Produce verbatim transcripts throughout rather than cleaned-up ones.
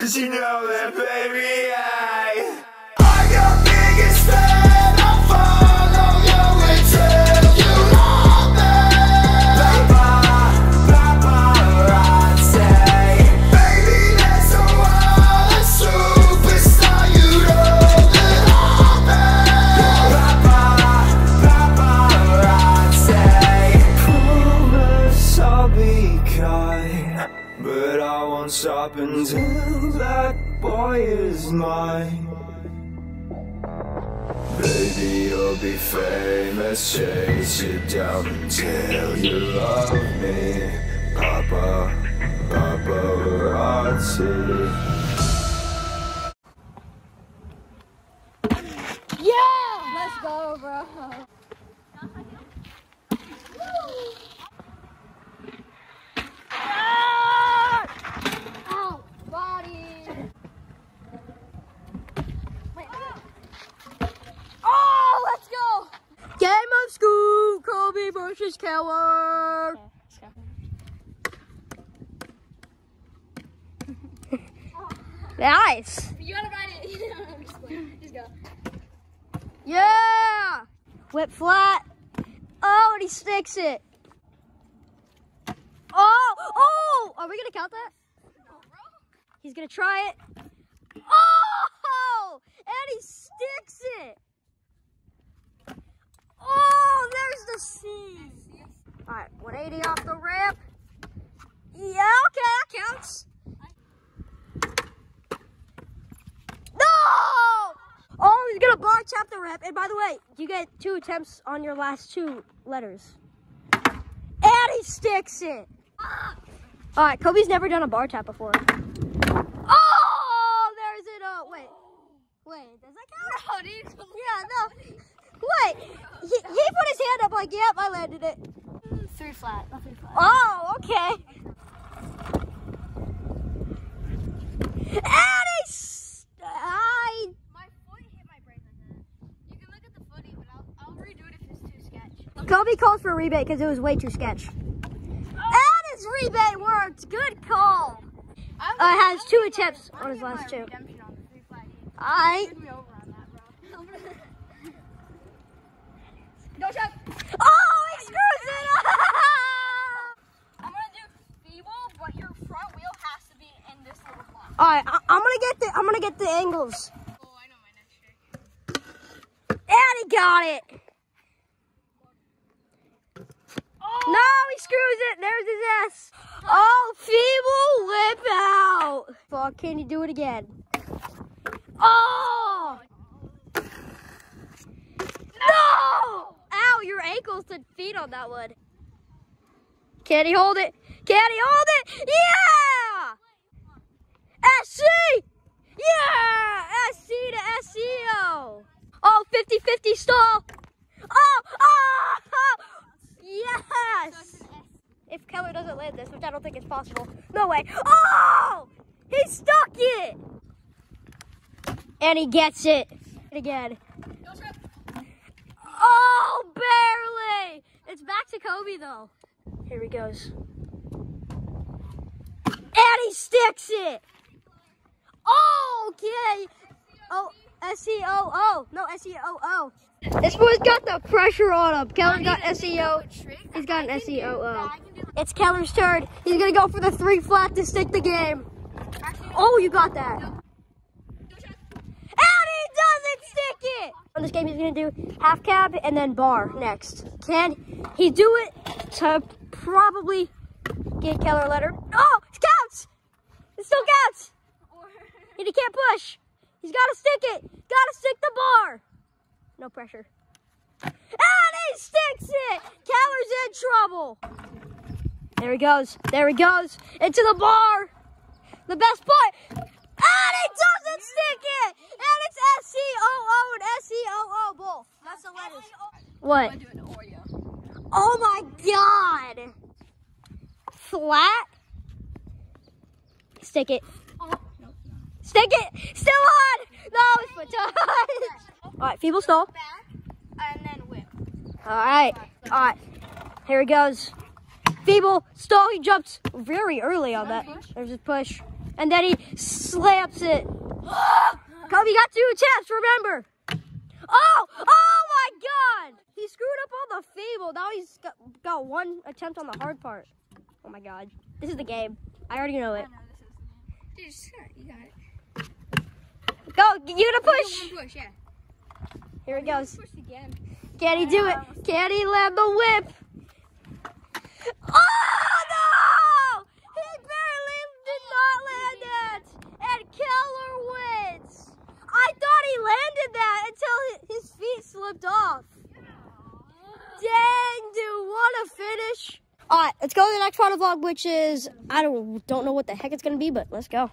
Cause you know that, baby, I I'm your biggest fan. I'll follow you until you love me. Papa, paparazzi. Baby, that's a wild superstar. You know that I'm bad. Papa, paparazzi. Promise I'll be kind, but I won't stop until that boy is mine. Baby, you'll be famous, chase you down until you love me. Papa, paparazzi. Yeah! Let's go, bro. Ow, body. Wait, oh, let's go. Game of school, Kobe versus Keller. Nice. You gotta ride it. Just go. Yeah. Whip flat. Oh, and he sticks it. Oh, oh. Are we gonna count that? He's gonna try it. Oh, and he sticks it. Oh, there's the C. All right, one eighty off the ramp. Yeah, okay, that counts. No! Oh, he's gonna bar tap the ramp. And by the way, you get two attempts on your last two letters. And he sticks it. All right, Kobe's never done a bar tap before. Oh, there's it. Oh, wait. Wait, does that count? Oh, dude. Yeah, no. Wait, he, he put his hand up like, yep, I landed it. Three flat, not three flat. Oh, okay. And he's, I, My foot hit my brain like that. You can look at the footy, but I'll, I'll redo it if it's too sketch. Kobe called for a rebate because it was way too sketch. And his rebate worked. Good call. I'm Uh, has I'm two gonna attempts get my- on his I'm gonna last get my two. redemption on the three flat. I. You screwed me over on that, bro. Go check. Oh, he screws it up. I'm gonna do feeble, but your front wheel has to be in this little block. All right, I, I'm gonna get the. I'm gonna get the angles. Oh, I know my next trick. And he got it. Oh! No, he screws it. There's his S. Oh, feeble whip out. Fuck, can you do it again? Oh! No! Ow, your ankles to feet on that one. Can he hold it? Can he hold it? Yeah! S C! Yeah! S C to S C O. Oh, fifty fifty stall. Oh, oh, oh! Yes! If Keller doesn't land this, which I don't think is possible. No way. Oh! He stuck it! And he gets it. Again. Oh, barely! It's back to Kobe, though. Here he goes. And he sticks it! Oh, okay. Oh, S E O O. No, S E O O. This boy's got the pressure on him. Keller's got S E O. He's got an S E O O. It's Keller's turn. He's going to go for the three flat to stick the game. Oh, you got that. And he doesn't stick it. On this game, he's going to do half cab and then bar next. Can he do it to probably get Keller a letter? Oh, it counts. It still counts. And he can't push. He's got to stick it. Got to stick the bar. No pressure. And he sticks it. Keller's in trouble. There he goes. There he goes. Into the bar. The best part. And he doesn't stick it. And it's S C O O and S C O O both. That's the letters. What? I'm doing Oreo. Oh my God. Flat. Stick it. Stick it. Still on. No, it's foot touch. All right, feeble stall. Back and then whip. All right. All right. Here he goes. Feeble stall. He jumped very early on that. There's his push. and then he slaps it. Kobe got two attempts, remember. Oh, oh my God. He screwed up on the fable. Now he's got, got one attempt on the hard part. Oh my God. This is the game. I already know it. I know this is the game. Dude, just, you got it. Go, you gonna push? One push, yeah. Here it goes. Push again. Can he do it? Can he land the whip? Oh no! He barely did not land it, and Keller wins. I thought he landed that until his feet slipped off. Dang, dude, what a finish! All right, let's go to the next part of the vlog, which is I don't don't know what the heck it's gonna be, but let's go.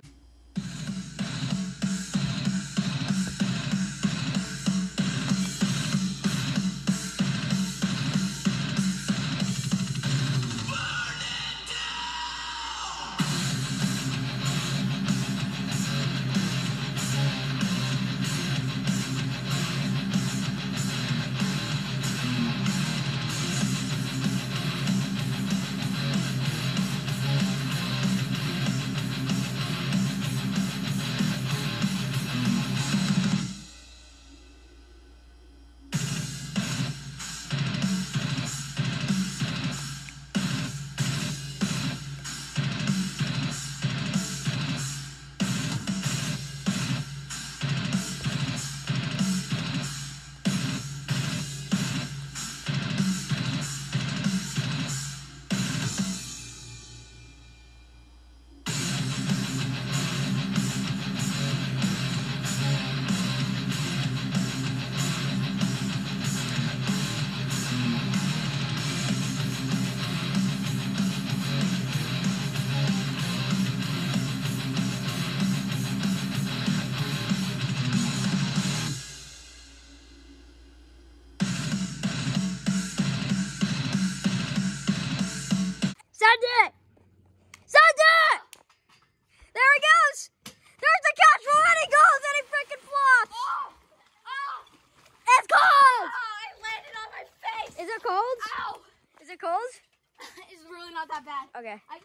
Send it! Send it! There he goes! There's the catch roll and he goes and he freaking flops! Oh! Oh! It's cold! Oh, it landed on my face! Is it cold? Ow! Is it cold? It's really not that bad. Okay. I,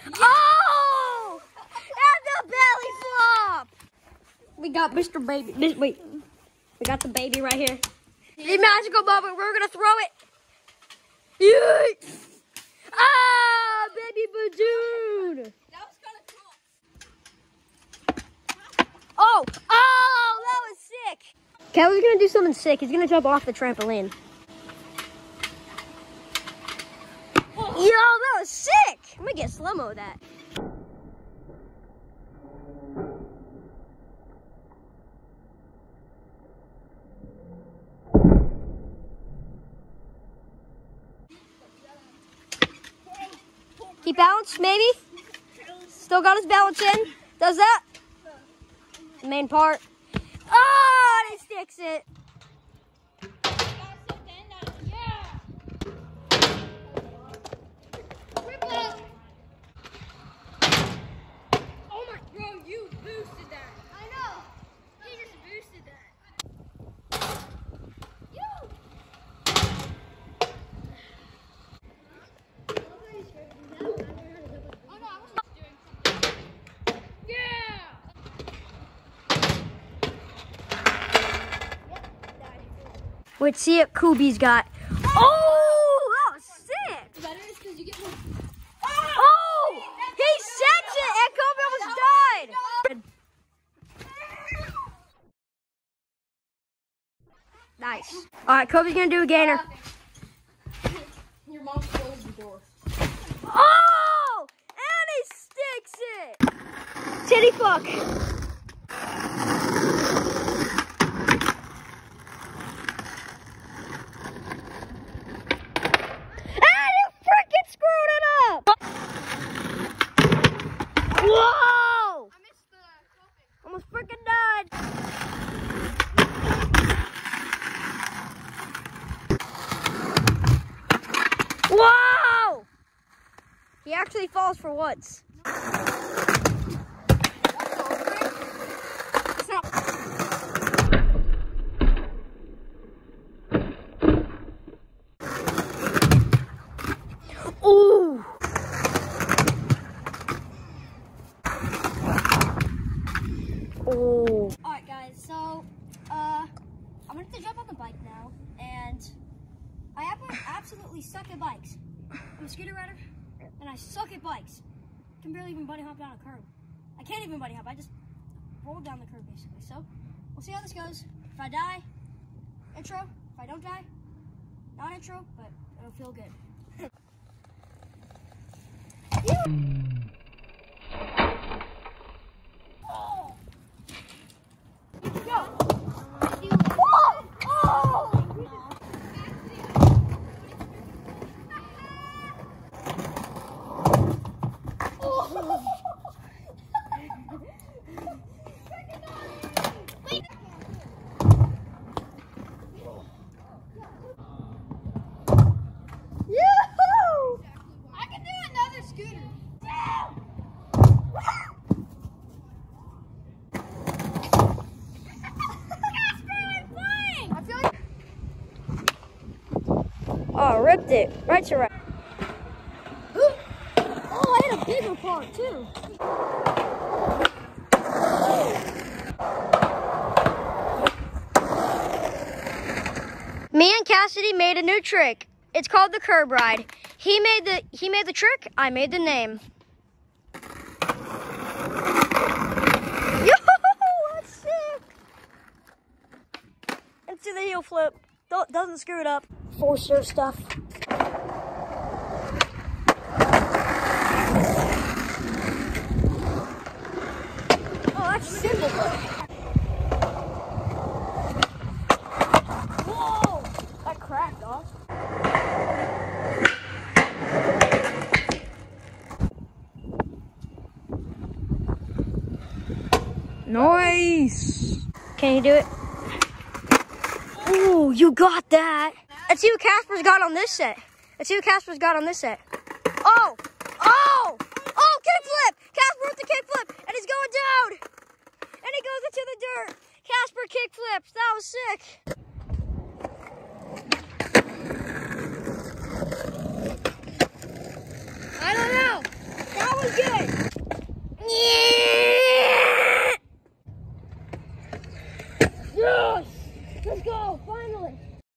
Oh! And the belly flop! We got Mister Baby. This, wait. We got the baby right here. The magical moment. We're going to throw it. Yeet! Ah! Baby Badoon! that was kind of cool. Oh! Oh! That was sick! Kelly's going to do something sick. He's going to jump off the trampoline. Yo, that was sick! I'm going to get slow-mo of that. Keep balance, maybe. Still got his balance in. Does that. The main part. Oh, and he sticks it. Oh my, bro, you boosted that. I know. You just boosted that. You. Oh no, I was just doing something. Yeah. Let's see what Kubi's got. Oh, that was sick. Better is because you get more. Oh, he sent it and Kobe almost died. Nice. All right, Kobe's gonna do a gainer. Your mom closed the door. Oh, and he sticks it. Titty fuck. And you freaking screwed it up. Whoa. I missed the coping. Almost freaking died. Whoa! He actually falls for once. Ooh! Oh. All right, guys. So, uh, I'm gonna have to jump on the bike now, and I ab- absolutely suck at bikes. I'm a scooter rider, and I suck at bikes. I can barely even bunny hop down a curb. I can't even bunny hop. I just roll down the curb, basically. So, we'll see how this goes. If I die, intro. If I don't die, not intro, but it'll feel good. Oh. Go. Oh. Oh. Yoo-hoo! I can do another scooter. I feel like Oh, ripped it. Right to right. Oh, I hit a bigger part too. Me and Cassidy made a new trick. It's called the curb ride. He made the he made the trick, I made the name. Yo, that's sick. Let's do the heel flip. Don't, doesn't screw it up. Forcer stuff. Oh, that's simple. Whoa, that cracked off. Nice. Can you do it? Ooh, you got that. Let's see what Casper's got on this set. Let's see what Casper's got on this set. Oh, oh, oh, kickflip. Casper with the kickflip, and he's going down. And he goes into the dirt. Casper kickflips. That was sick.